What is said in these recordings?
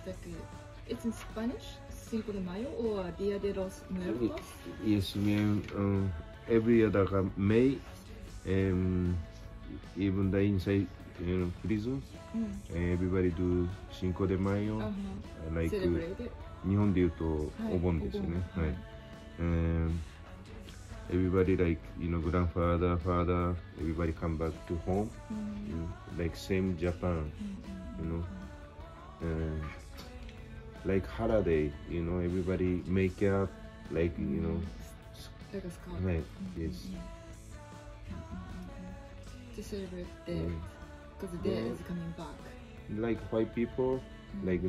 esta que it's in Spanish, Cinco de Mayo or Dia de los Muertos? Yes, every year like May, even the inside prison, everybody do Cinco de Mayo, like Celebrate it? 日本で言うとお盆ですよね。はい。Everybody like grandfather, father, everybody come back to home, like same Japan, like holiday, everybody make up, like Like a scarf. right, yes. To celebrate death, because the dead is coming back. Like white people, like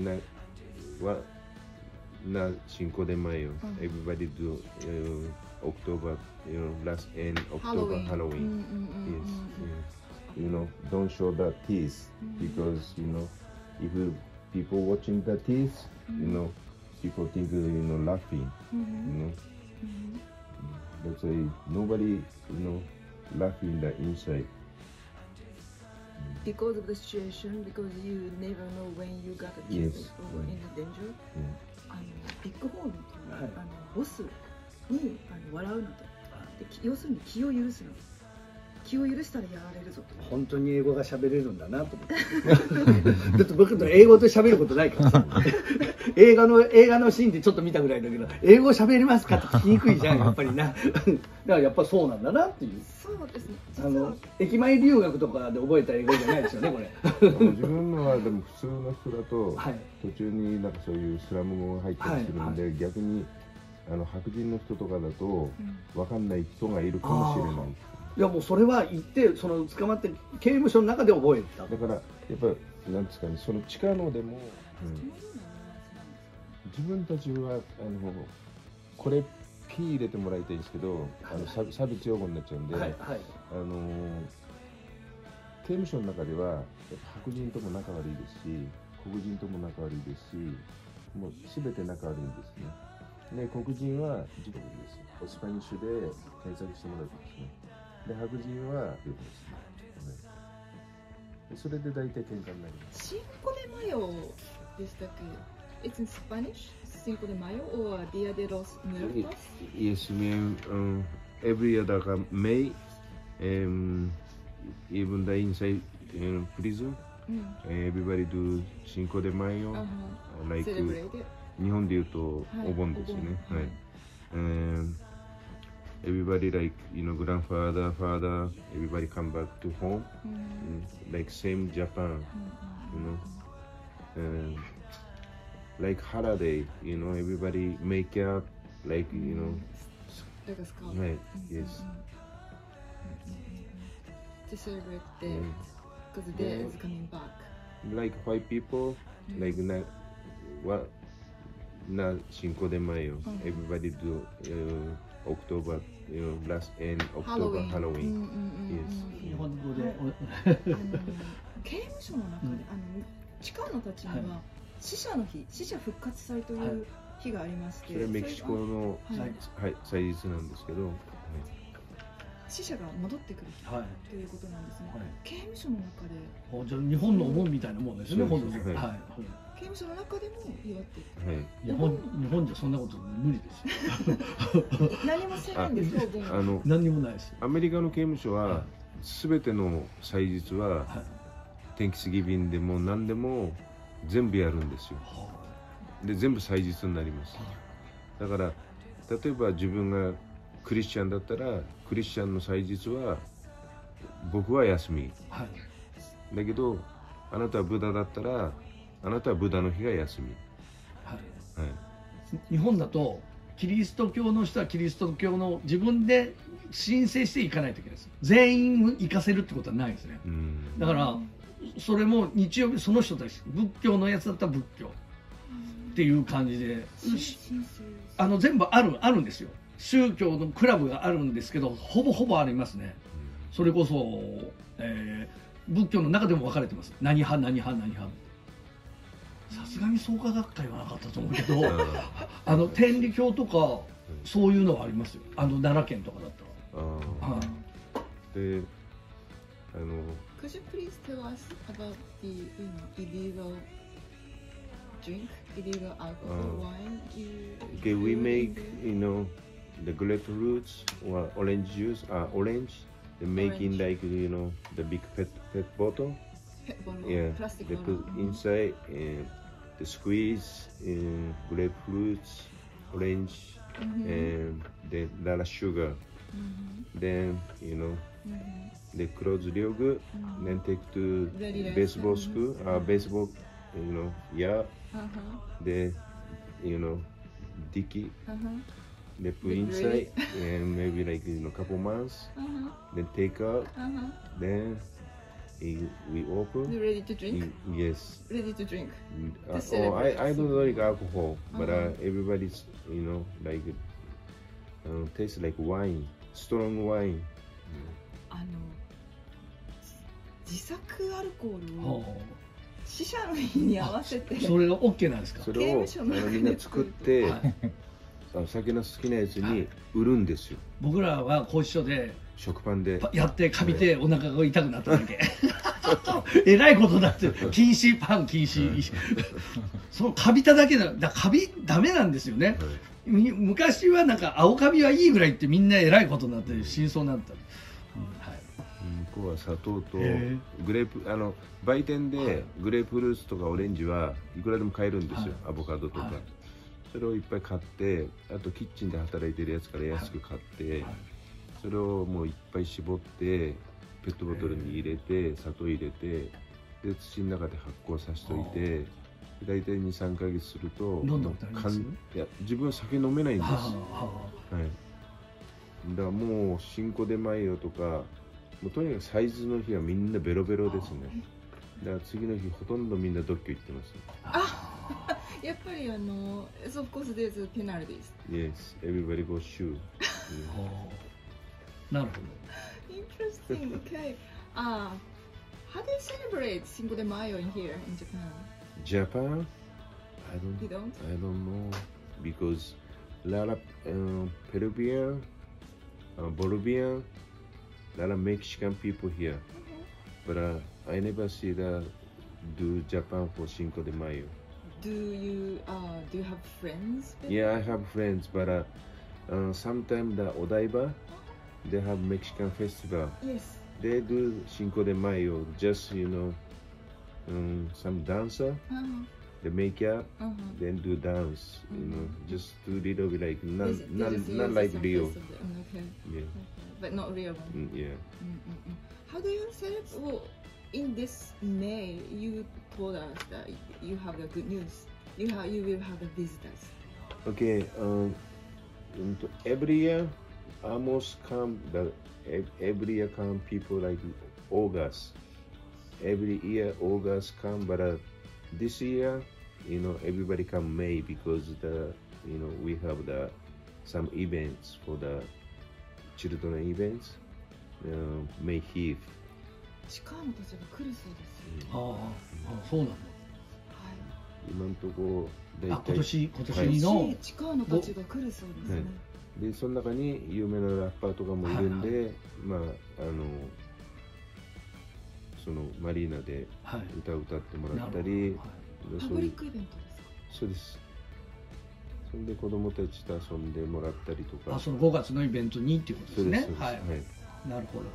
not Cinco de Mayo, everybody do October, last end October Halloween. Yes. Don't show the teeth because if people watching the teeth, people think laughing. That's why nobody laughing the inside. Because of the situation, because you never know when you got killed or in the danger. ビッグホーンというボスに笑うなと。要するに気を許すな。気を許したらやられるぞと。 本当に英語が喋れるんだなと思って。だって僕と英語で喋ることないから。映画のシーンでちょっと見たぐらいだけど、英語喋れますかって聞きにくいじゃんやっぱりな。だからやっぱそうなんだなっていう。 そうですね。 駅前留学とかで覚えた英語じゃないですよねこれ。 自分のはでも普通の人だと、途中になんかそういうスラム語が入ったりするんで、逆に白人の人とかだと分かんない人がいるかもしれない。 いやもうそれは言って捕まって刑務所の中で覚えた。 だからやっぱなんですかね、その地下のでも、自分たちはこれ P 入れてもらいたいんですけど、差別用語になっちゃうんで、刑務所の中では白人とも仲悪いですし、黒人とも仲悪いですし、もう全て仲悪いんですね。で、黒人は自国です。スパニッシュで検索してもらうとですね。で、白人は両方ですね。それで大体喧嘩になります。 Cinco de Mayoでしたっけ? It's in Spanish, Cinco de Mayo or Dia de los Muertos? Yes, every year like May, even the inside prison, everybody do Cinco de Mayo, like 日本で言うとお盆ですよね。はい。Everybody like grandfather, father, everybody come back to home, like same Japan, like holiday, everybody make up, like like a scarf. right, yes. To celebrate death, because the dead is coming back. Like white people, like not Cinco de Mayo, everybody do October, last end October Halloween. Yes. 日本語で。 刑務所の中で地下のたちには死者の日、死者復活祭という日がありまして、 それはメキシコの祭日なんですけど、 死者が戻ってくる日ということなんですね。刑務所の中で。 じゃあ日本のお盆みたいなもんですね。 刑務所の中でも祝っている。 日本じゃそんなこと無理ですよ。 何もしてないんですよ。 何にもないです。 アメリカの刑務所はすべての祭日は天気スギビンでも何でも全部やるんですよ。で全部祭日になります。だから例えば自分がクリスチャンだったらクリスチャンの祭日は僕は休み。だけどあなたはブダだったらあなたはブダの日が休み。 日本だとキリスト教の人はキリスト教の自分で申請していかないといけないです。全員行かせるってことはないですね。だからそれも日曜日その人たち仏教のやつだったら仏教っていう感じで全部あるんですよ。宗教のクラブがあるんですけどほぼありますね。それこそ、仏教の中でも分かれてます。何派。さすがに創価学会はなかったと思うけど天理教とかそういうのはありますよ。奈良県とかだったら。 で Could you please tell us about the illegal drink illegal alcohol wine? Okay, we make, you know, the grapefruits or orange juice, orange. They make in like, you know, the big pet bottle. Pet bottle, Yeah, plastic they bottle. put inside and they squeeze grapefruits, orange, and then a lot of sugar. Then, you know, they close real good. Then take to baseball school, baseball, you know, yeah. They, you know, dicky. They put inside and maybe like, you know, couple months. Then take out. Then we open. You're ready to drink? Yes. Ready to drink. I don't like alcohol, but everybody's, you know, like tastes like wine, strong wine. 自作アルコールを死者の日に合わせてそれが OK なんですか？ それをみんな作って酒の好きなやつに売るんですよ。 僕らは拘置所で食パンでやってかびてお腹が痛くなっただけえらいことだって禁止パン禁止そのかびただけだかびダメなんですよね、昔はなんか青カビはいいぐらいってみんなえらいことになって真相になった、 向こうは砂糖とグレープ売店でグレープフルーツとかオレンジはいくらでも買えるんですよ、アボカドとか、それをいっぱい買って、あとキッチンで働いてるやつから安く買って、それをもういっぱい絞ってペットボトルに入れて砂糖入れてで土の中で発酵させといて大体 2,3 ヶ月するといや自分は酒飲めないんです、だからもうシンコデマイオとかもうとにかくサイズの日はみんなベロベロですね。だから次の日ほとんどみんな独居行ってます、 やっぱりso of course there's penalties. Yes, everybody goes shoe. なるほど。 Interesting. Okay. How do you celebrate Cinco de Mayo in here in Japan? Japan? You don't? I don't know because a lot of Peruvian, Bolivian, a lot of Mexican people here, but I never see that do Japan for Cinco de Mayo. Do you have friends? Yeah, I have friends, but sometimes the Odaiba, they have Mexican festival. Yes. They do Cinco de Mayo, just, you know, some dancer, they make up, then do dance, you know, just do little bit like, not like Rio. Okay. Yeah. But not real one. Yeah. How do you celebrate? Well, in this May, you told us that you have the good news. You will have the visitors. Okay. Every year, almost come every year come people like August. Every year August come, but this year, you know, everybody come May because we have some events for the children events. May 5th. チカーノたちが来るそうですよ。 そうなんだ。 今のところ今年のチカーノたちが来るそうですね。 でその中に有名なラッパーとかもいるんで、まあそのマリーナで歌を歌ってもらったり、 パブリックイベントですか？ そうです。それで子供たちと遊んでもらったりとか。 その5月のイベントにっていうことですね。 はい。 なるほど。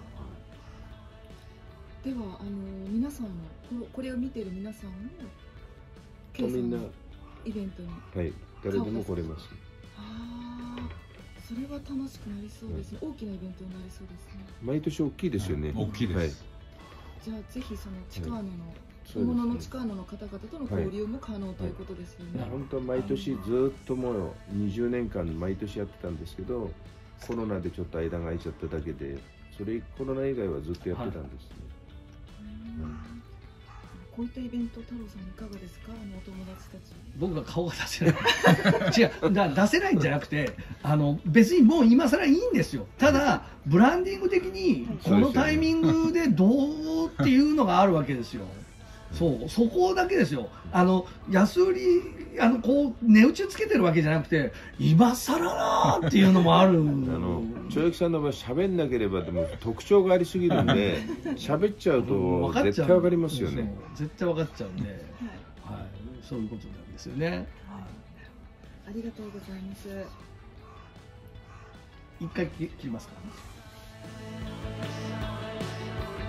では皆さんもこれを見ている皆さんもみんなイベントに誰でも来れます。 それは楽しくなりそうですね。大きなイベントになりそうですね。 毎年大きいですよね。 大きいです。 じゃあぜひそのチカーノの本物のチカーノの方々との交流も可能ということですよね。 本当は毎年ずっともう20年間毎年やってたんですけど、コロナでちょっと間が空いちゃっただけで、コロナ以外はずっとやってたんですね。 こういったイベント、太郎さんいかがですか？お友達たち。 僕が顔が出せない違う、出せないんじゃなくて別にもう今更いいんですよ。ただブランディング的にこのタイミングでどうっていうのがあるわけですよ。そこだけですよ。安売りこう値打ちつけてるわけじゃなくて今更なーっていうのもある。 長之さんの場合喋んなければでも特徴がありすぎるんで喋っちゃうと絶対わかりますよね。 絶対わかっちゃうんで、 そういうことなんですよね。 ありがとうございます。 一回切りますか。